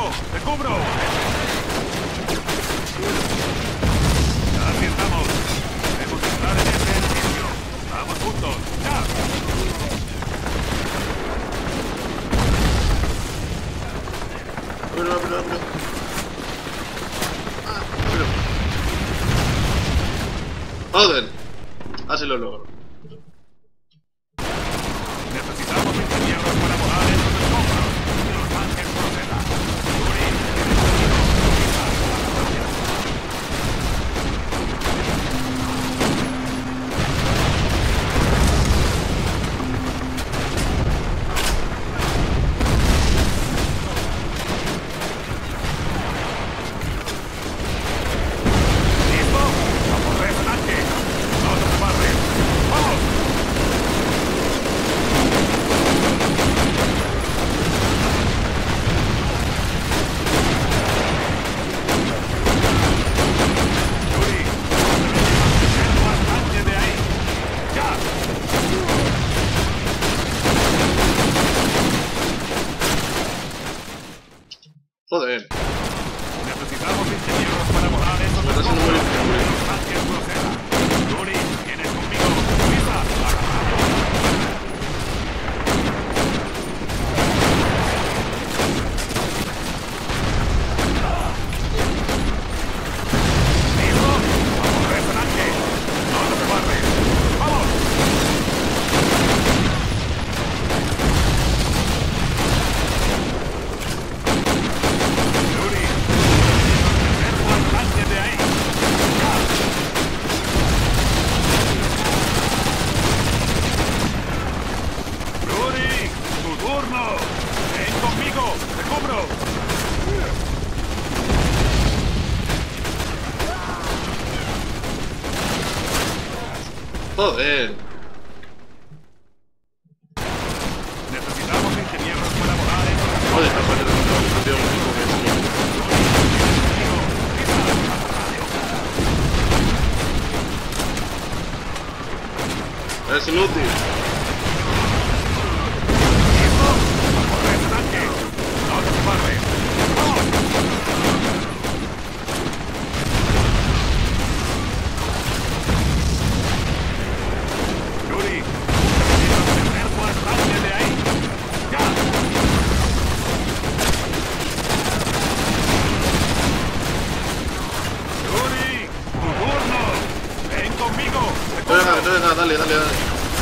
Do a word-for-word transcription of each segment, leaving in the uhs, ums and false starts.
¡Te cubro! Así estamos. Debemos entrar en este edificio. Vamos juntos. ¡Ya! Pero, pero, pero. Ah, pero. Joder. Así lo logro. Necesitamos ingenieros para volar estos escombros. Los tanques procedan. Yuri, ¿listo? ¡Vamos, resonante! ¡No te prepares! ¡Vamos! Yuri, ven bastante de ahí. ¡Ya! Joder. Necesitamos ingenieros para volar esos Me está haciendo muy escombros. difícil. Los tanques procedan. Yuri, ¿vienes conmigo? ¡Pisa! ¿Listo? ¡Vamos, resonante! ¡No te prepares! ¡Vamos! Yuri, ven bastante de ahí. ¡Ya! Yuri, tu turno. Ven conmigo, te cubro. Joder. Necesitamos ingenieros para volar estos Joder, está saliendo de la habitación con esto. Es inútil. ¡No te prepares! ¡Vamos! Yuri, necesito tener bastante de ahí. ¡Ya! Yuri, tu turno. Ven conmigo. Te Venga, cubro. venga, dale, dale, dale.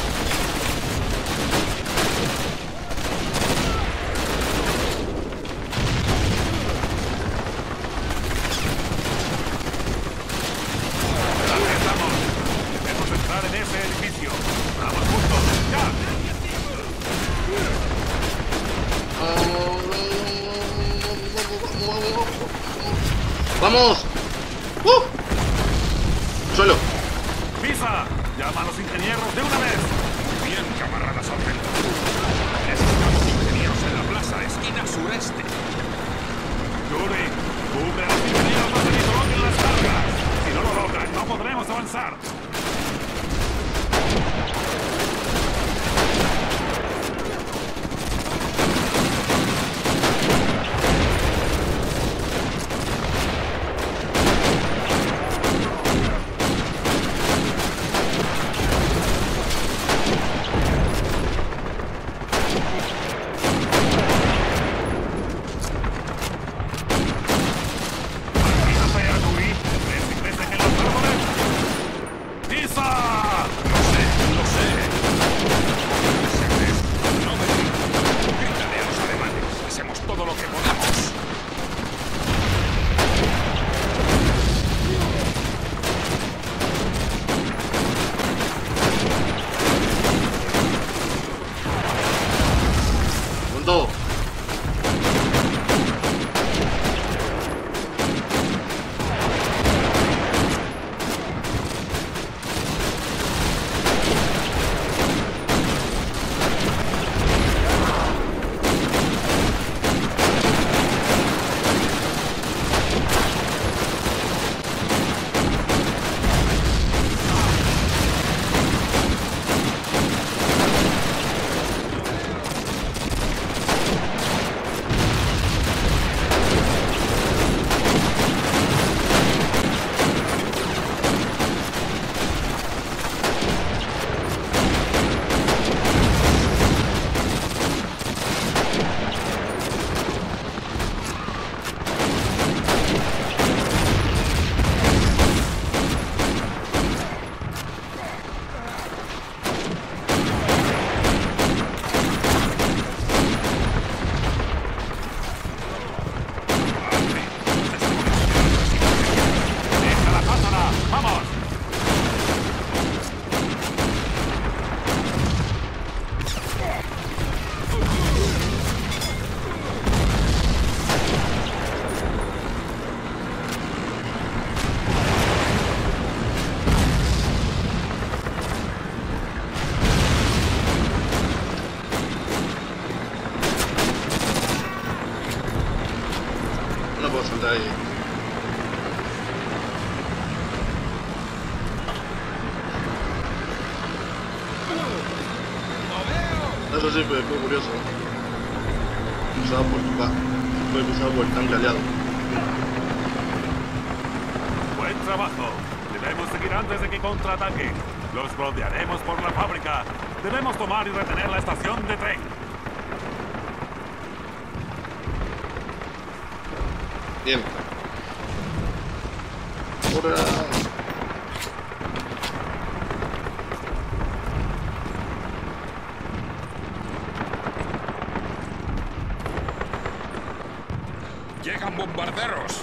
Aquí estamos. Debemos entrar en ese edificio. Vamos juntos. ¡Ya! ¡Vamos! ¡Uh! ¡Suelo! ¡Pisa! ¡Llama a los ingenieros de una vez! Bien, camarada sargento. Necesitamos ingenieros en la plaza, esquina sureste. Yuri, cubre a los ingenieros hasta que coloquen las cargas. Si no lo logran, no podremos avanzar. falta ahí. Eso sí, fue fue curioso. Cruzado por tu ca. Fue cruzado por el tanque aliado. Buen trabajo. Debemos seguir antes de que contraataque. Los rodearemos por la fábrica. Debemos tomar y retener la estación de tren. Bien. Ahora... Llegan bombarderos.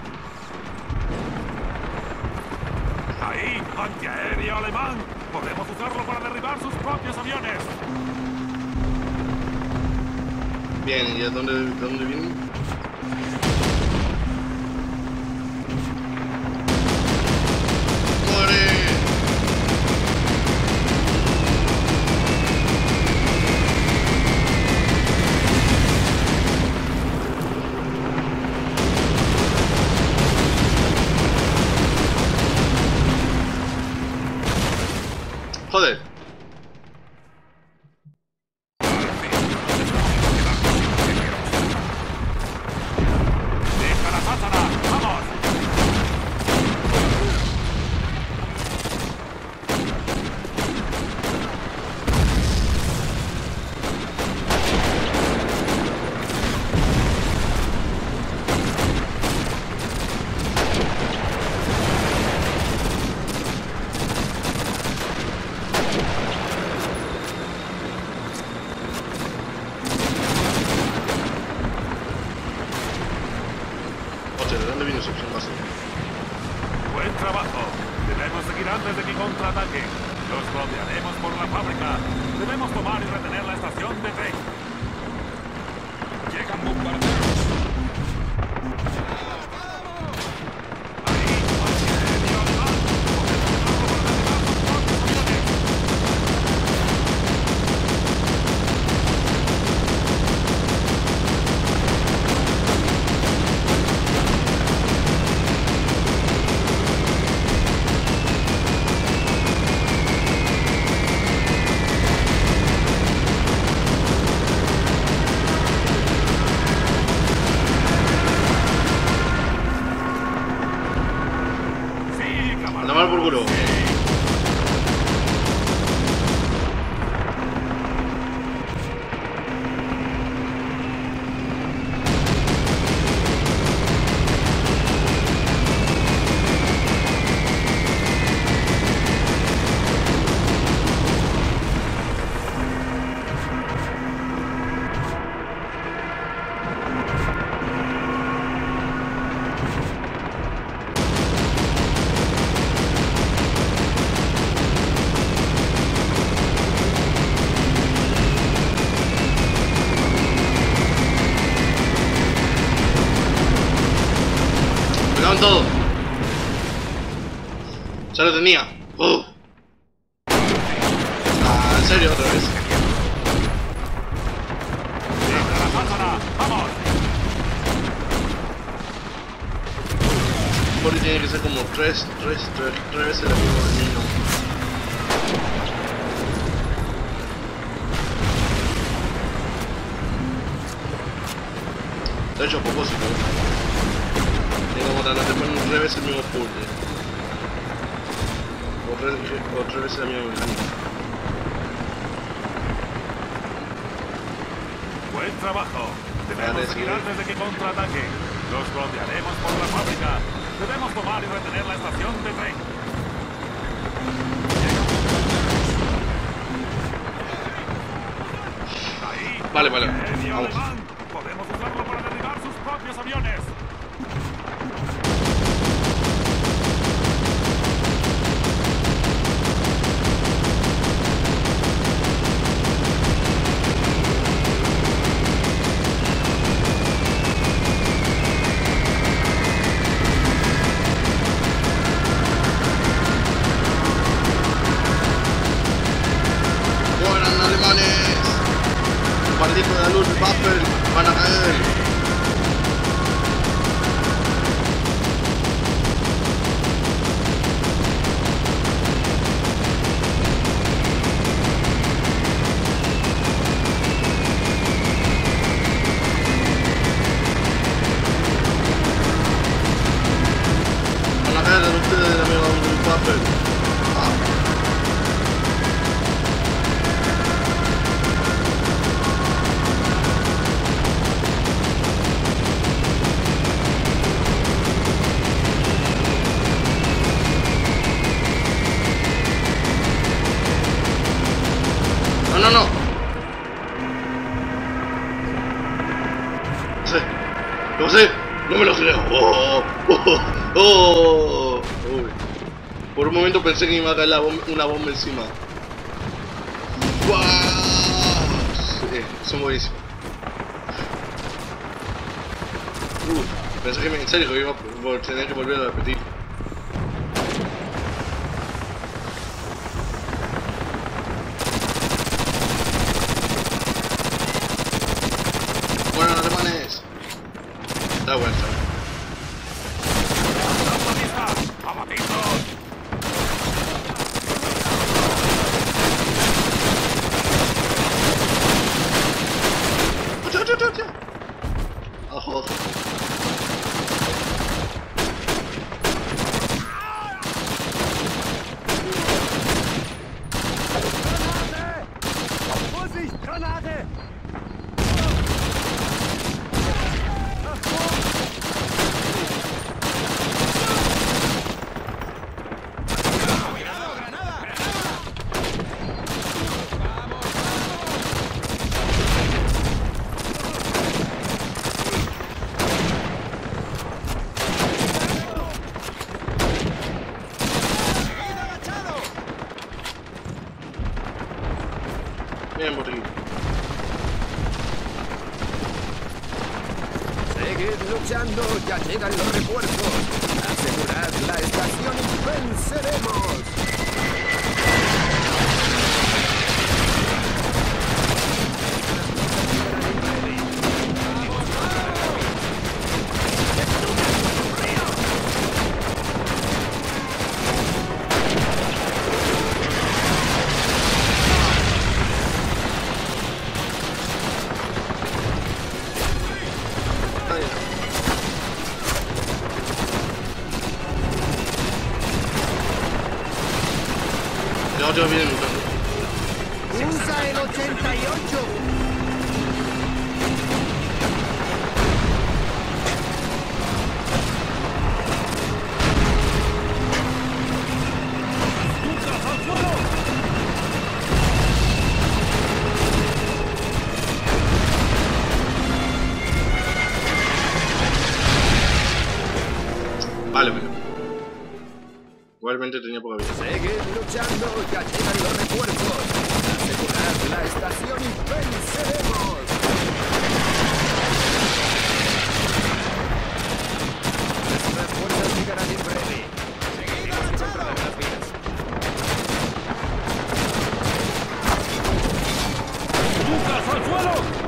Ahí, antiaéreo alemán. Podemos usarlo para derribar sus propios aviones. Bien, ¿y a dónde, de dónde vienen? ¡Muere! Joder. ¡Deja la sátana! ¡Vamos! Oye, ¿de dónde viene esa opción base? Buen trabajo. Debemos seguir antes de que contraataque. Los rodearemos por la fábrica. Debemos tomar y retener la estación de tren. Llegan bombarderos. Ahí, antiaéreo alemán. Podemos usarlo para derribar sus propios aviones. Sí, Anda camarada. mal por culo. Pegaban todo. Ya lo tenía. Uh. Ah, en serio, otra vez. ¡Deja la sátana! ¡Vamos! Porque tiene que ser como tres, tres, tres, tres veces el mismo camino. De hecho, a propósito. Tengo como tratar de poner tres veces el mismo puzzle. O tres, o tres veces la misma mecánica. Buen trabajo. Debemos Vale, seguir sí. antes de que contraataque. Los rodearemos por la fábrica. Debemos tomar y retener la estación de tren. Ahí. Vale, vale. Aéreo Vamos. alemán. Podemos usarlo para derribar sus propios aviones. ¡Mueran alemanes! Maldito de la luz, Waffen, van a caer. No sé. No sé. No me lo creo. Oh, oh, oh, oh. Uy. Por un momento pensé que me iba a caer la bomba, una bomba encima. ¡Wow! Sí, son buenísimos. Uh, pensé que me, en serio que iba a tener que volver a repetir. Bueno, alemanes. Da vuelta. Ajo. Vorsicht, Granate! Bien, botiquín. Seguid luchando, ya llegan los refuerzos. Asegurad la estación y venceremos. Ya te vienen lutando. Usa el ochenta y ocho. Vale, bueno. Igualmente tenía poca vida. Seguid luchando, ya llegan los refuerzos. Asegurad la estación y venceremos. Nuestras fuerzas llegarán en breve. Seguimos en contra de las vías. ¡Lucas, al suelo!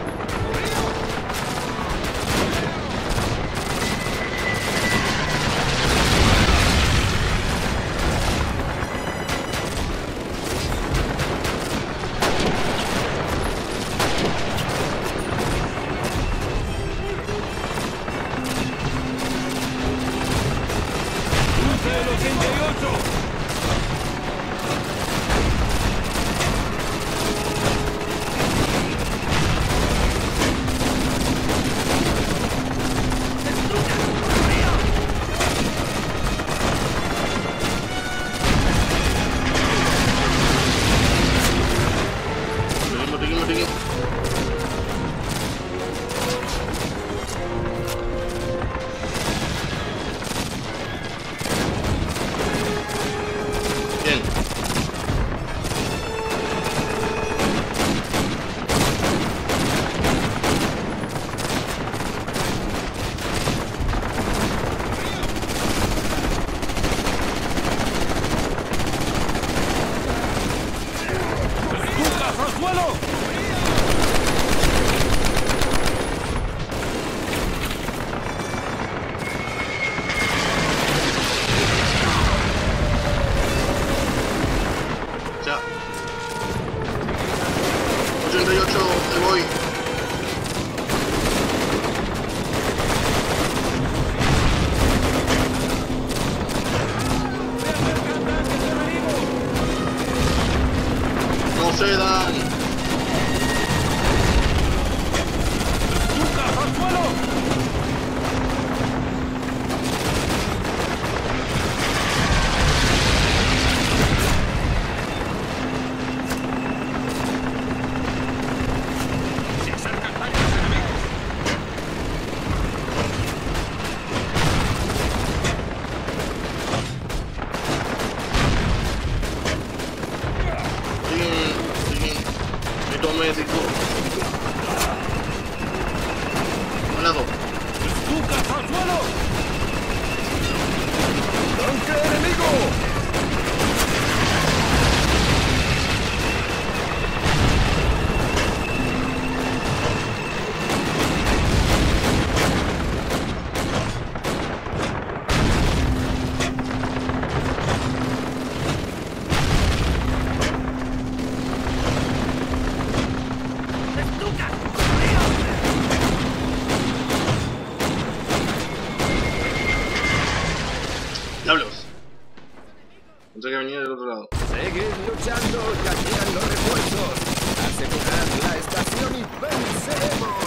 Pensé que venía del otro lado. Seguid luchando, ya llegan los refuerzos. Asegurad la estación y venceremos.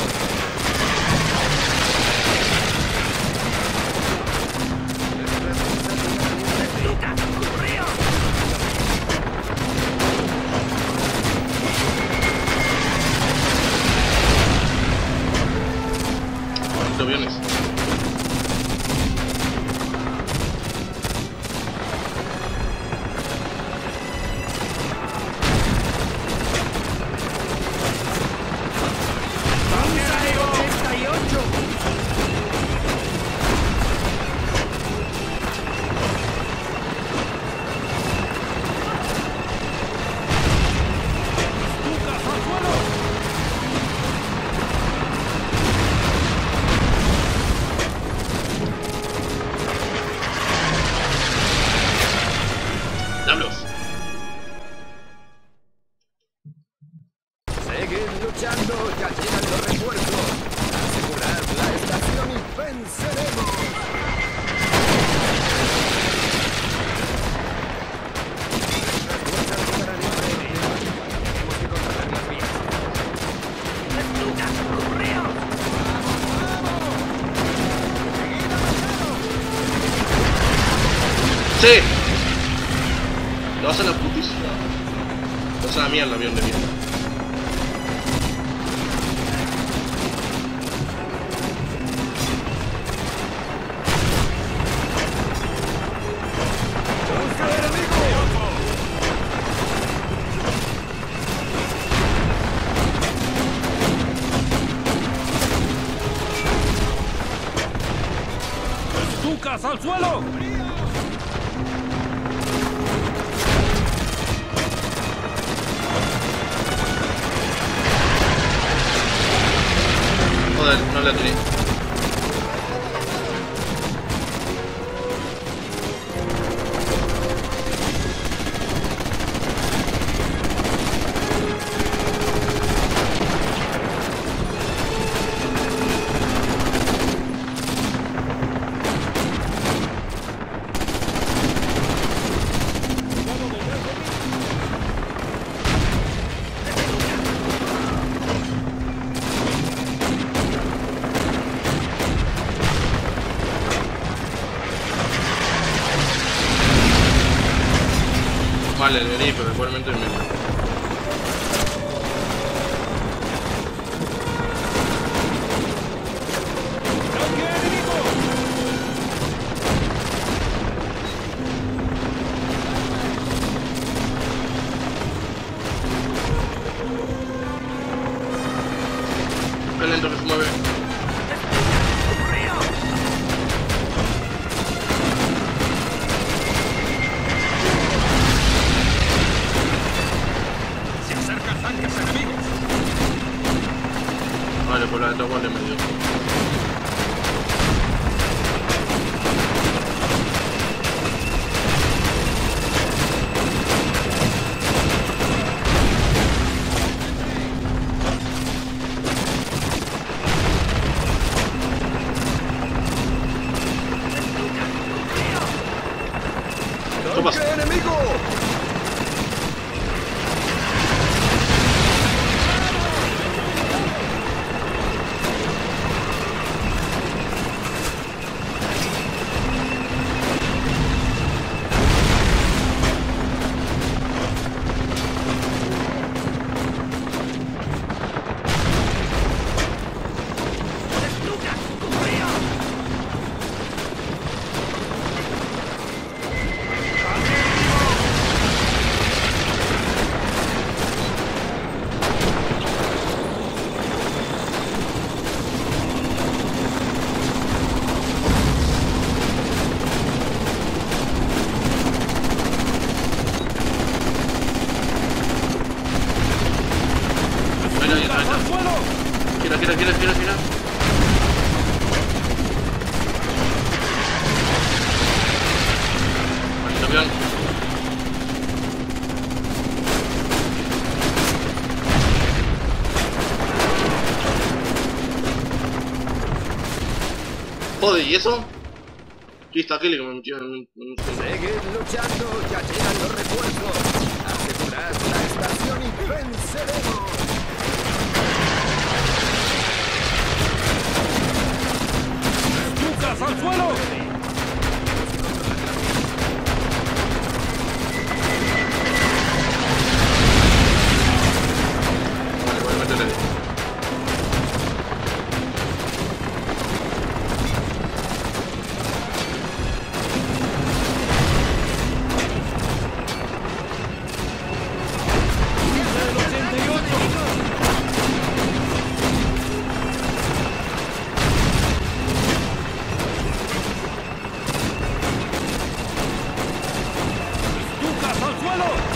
Aviones. Seguid luchando, ya llegan los refuerzos. Asegurad la estación y venceremos. Nuestras fuerzas estarán en breve. Tenemos que controlar las vías. ¡Estuca, correos! ¡Sí! Lo vas a la putísima. Lo vas a la mierda, avión de mierda. ¡Tucas al suelo! Joder, no le tiré. Vale, le di, pero igualmente me... Qué lento que se mueve. Vale, pues la de Togua le medio. ¡Tanque enemigo! Gira, gira, gira, gira, gira. Maldito avión. Joder, ¿y eso? Aquí está Kelly que me metió en un... Seguid luchando, ya llegan los refuerzos. Asegurad la estación y venceremos. ¡Lucas, al suelo! Vale, voy a meterle ahí. ¡Lucas, al suelo!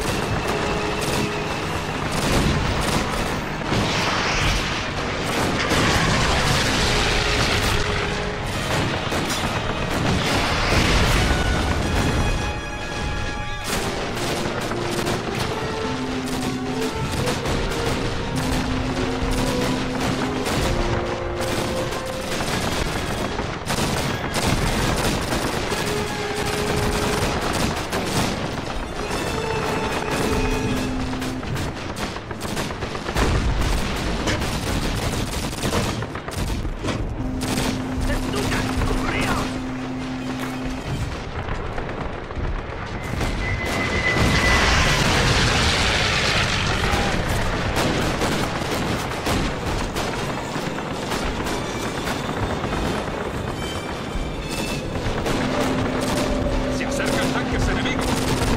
Se acercan tanques enemigos.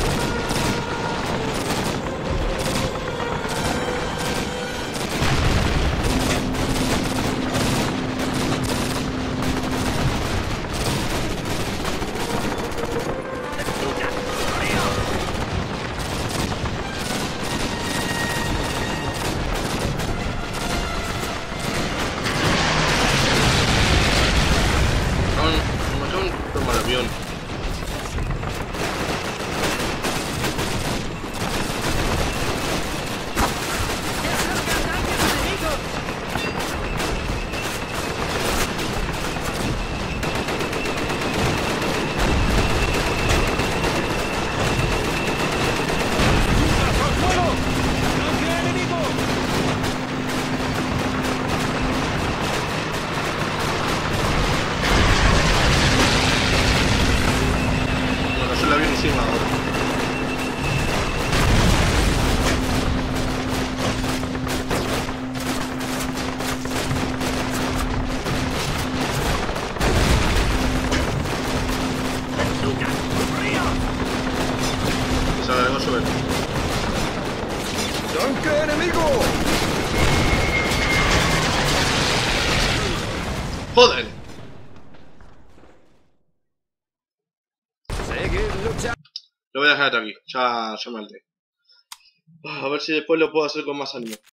Me acaban de tomar avión. Bueno, yo la vi encima ahora. Se la dejó subir. ¡Tanque enemigo! ¡Joder! Seguid luchando. Lo voy a dejar hasta aquí. Ya, ya me alté. A ver si después lo puedo hacer con más ánimo.